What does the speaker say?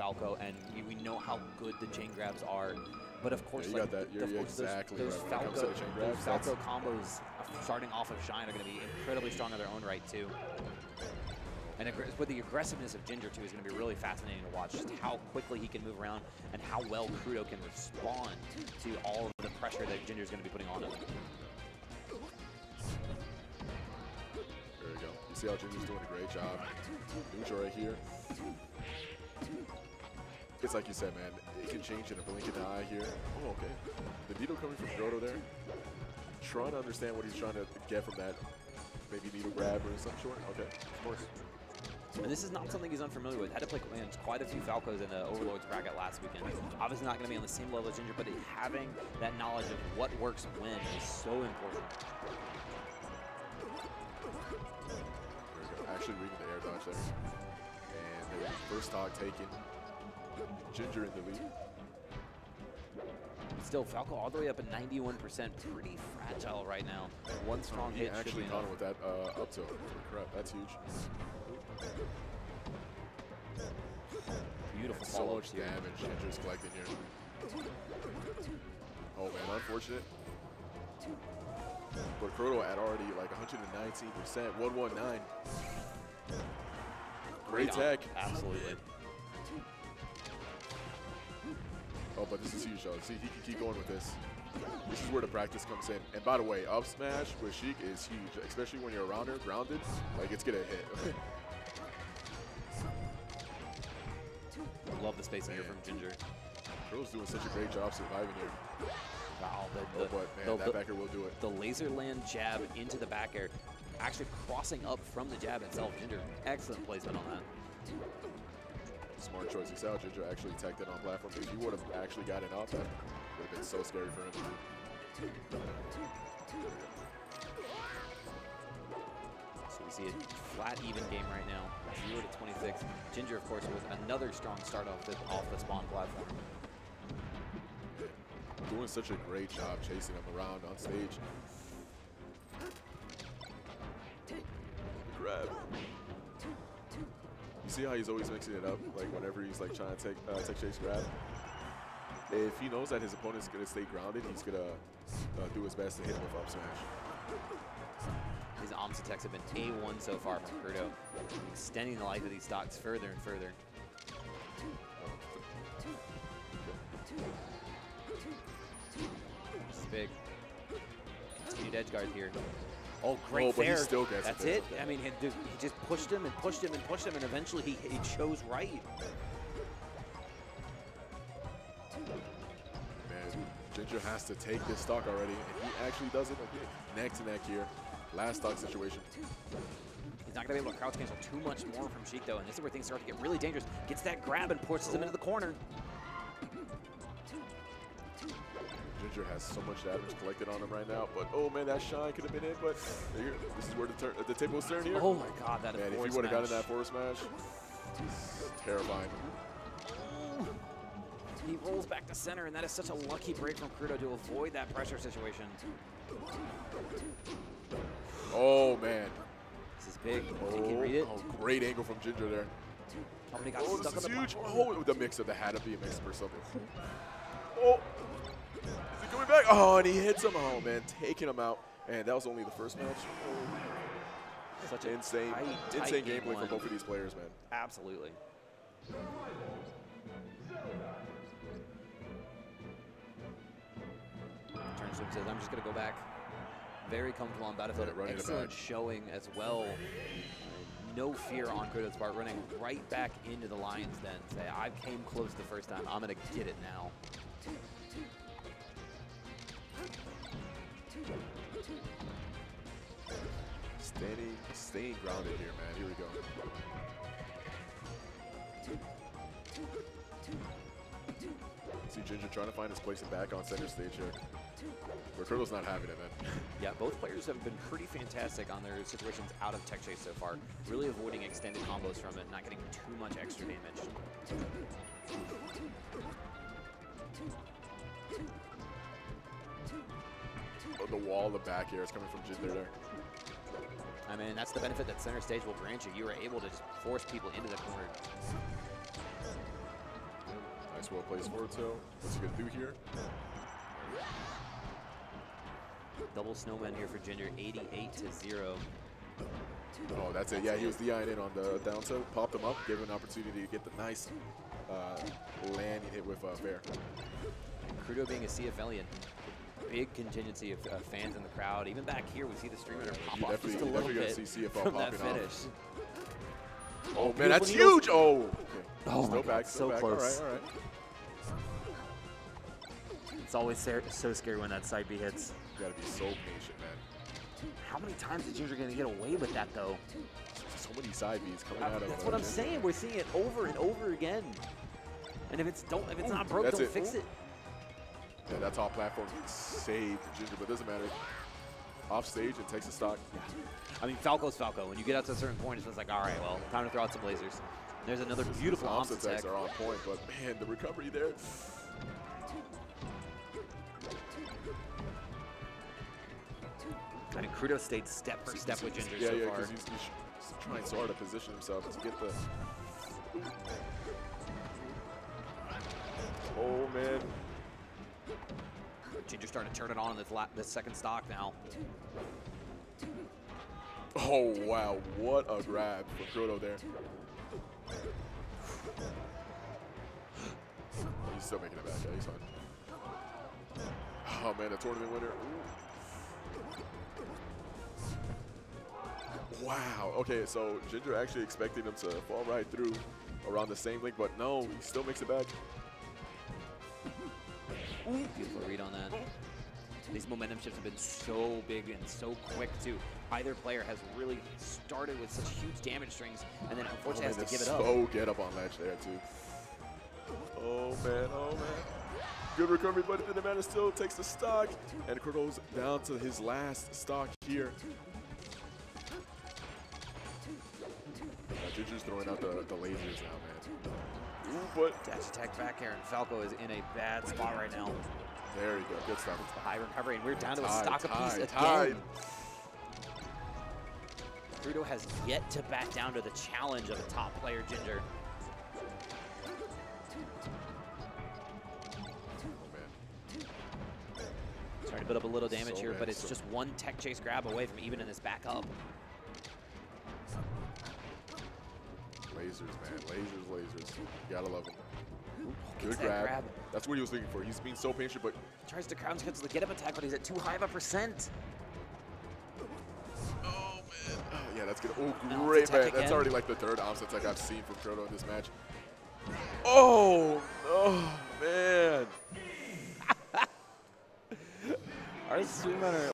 Falco, and we know how good the chain grabs are. But of course, yeah, you like, got that. You're exactly those right. When it comes to the chain grabs, Falco combos starting off of Shine are going to be incredibly strong in their own right too. And with the aggressiveness of Ginger too is going to be really fascinating to watch. Just how quickly he can move around and how well Krudo can respond to all of the pressure that Ginger's going to be putting on him. There we go. You see how Ginger's doing a great job. Neutral right here. It's like you said, man. It can change in a blink of an eye here. Oh, okay. The needle coming from Grotto there. Trying to understand what he's trying to get from that. Maybe needle grab or some sort. Okay, of course. And this is not something he's unfamiliar with. Had to play quite a few Falcos in the Overlords bracket last weekend. Obviously not going to be on the same level as Ginger, but having that knowledge of what works when is so important. There we go. Actually reading the air dodge there. And the first stock taken. Ginger in the lead. Still, Falco all the way up at 91%. Pretty fragile right now. One strong hit should actually be caught enough. him with that up tilt. Correct. That's huge. Beautiful So follow much damage Ginger's collecting here. Oh man, unfortunate. But Krudo at already like 119%, 119. Great tech. Absolutely. Oh, but this is huge though. See, he can keep going with this. This is where the practice comes in. And by the way, up smash with Sheik is huge, especially when you're around her, grounded. Like, it's gonna hit. Love the spacing here from Ginger. Krudo's doing such a great job surviving here. Wow, But man, that back air will do it. The laser land jab into the back air, actually crossing up from the jab itself. Ginger, excellent placement on that. Smart choice. You saw how Ginger actually teched it on platform. If you would have actually gotten up, that would have been so scary for him. So we see a flat even game right now, 0 to 26. Ginger, of course, with another strong start off the spawn platform. Doing such a great job chasing him around on stage. Grab. You see how he's always mixing it up, like whenever he's like trying to take chase grab. If he knows that his opponent's gonna stay grounded, he's gonna do his best to hit him with up smash. His OMS attacks have been A1 so far from Krudo, extending the life of these stocks further and further. This is big. Continued edge guard here. Oh, great but he fair. still gets That's it. it. I mean, he just pushed him and pushed him and pushed him, and eventually he chose right. Man, Ginger has to take this stock already, and he actually does it. Okay, neck to neck here. Last stock situation. He's not going to be able to crouch cancel too much more from Sheik, though, and this is where things start to get really dangerous. Gets that grab and pushes him into the corner. Ginger has so much damage collected on him right now, but oh man, that shine could have been it. But here, this is where the tables turn here. Oh my God, that man! If he would have gotten that forward smash, terrifying. He rolls back to center, and that is such a lucky break from Krudo to avoid that pressure situation. Oh man! This is big. Can he read it? Oh, great angle from Ginger there. Oh, he got Oh, stuck this on is the huge. platform. Oh, the mix of the had to be a mix or something. Oh, is he coming back? Oh, and he hits him. Oh man, taking him out. And that was only the first match. Such an insane gameplay for both of these players, man. Absolutely. Turnswim says, I'm just going to go back. Very comfortable on Battlefield. Yeah, excellent showing as well. No fear on Krudo's part, running right back into the Lion's Den. Say, I came close the first time. I'm going to get it now. Staying grounded here, man. Here we go. See Ginger trying to find his place back on center stage here. But Krudo's not having it, man. Yeah, both players have been pretty fantastic on their situations out of tech chase so far. Really avoiding extended combos from it, not getting too much extra damage. Oh, the wall, the back air is coming from Ginger there. I mean, that's the benefit that center stage will grant you. You are able to just force people into the corner. Nice, well placed forward tilt. What's he going to do here? Double snowman here for Ginger, 88-0. Oh, that's it. Yeah, he was DIing in on the down tilt, popped him up, gave him an opportunity to get the nice landing hit with Fair. Crudo being a CFLian, big contingency of fans in the crowd. Even back here, we see the streamer pop off just a little bit see CFL from that popping finish. off. Oh, man, that's needles. huge! Oh, okay. Oh Still my back, God, still so back. close. All right. It's always so scary when that side B hits. You got to be so patient, man. How many times is Ginger going to get away with that, though? So many side Bs coming out of him. That's what I'm saying. We're seeing it over and over again. And if it's not broke, don't fix it. Yeah, that top platform saved Ginger, but it doesn't matter. Off stage and takes a stock. Yeah. I mean, Falco's Falco. When you get out to a certain point, it's just like, all right, well, time to throw out some lasers. There's another beautiful opposite tech. attacks are on point, but man, the recovery there. I mean, Crudo stayed step for step with Ginger so far. because he's trying so hard to position himself to get the. Oh man. Ginger starting to turn it on in this second stock now. Oh wow, what a grab from Crudo there. He's still making it back. Yeah, he's fine. Oh man, a tournament winner. Ooh. Wow. Okay, so Ginger actually expecting him to fall right through around the same link, but no, he still makes it back. Beautiful read on that. These momentum shifts have been so big and so quick, too. Either player has really started with such huge damage strings and then unfortunately has to give it up. So get up on ledge there, too. Oh, man. Oh, man. Good recovery, but the man still takes the stock. And Crudo's down to his last stock here. Ginger's throwing out the lasers now, man. Ooh, but Dash attack back here, and Falco is in a bad spot right now. There you go. Good stuff. It's the high recovery, and we're down to a stock apiece again. Tied. Crudo has yet to back down to the challenge of a top player, Ginger. Oh, man. Trying to build up a little damage here, man, but it's just one tech chase grab away from evening this back up. Lasers, man. Lasers. You gotta love them. Gets Good that grab. That's what he was looking for. He's being so patient, but tries to crown cancel the get-up attack, but he's at too high of a percent. oh man. Oh, yeah, that's good. Oh, Now great, it's attack man. That's again. already like the third offset attack I've seen from Crudo in this match. Oh, man. Our swimmer